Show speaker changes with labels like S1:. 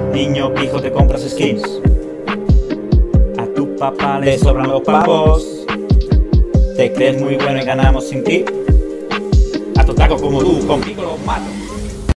S1: Niño pijo, te compras skins. A tu papá le sobran los pavos. Te crees muy bueno y ganamos sin ti. A tu taco como tú, conmigo los mato.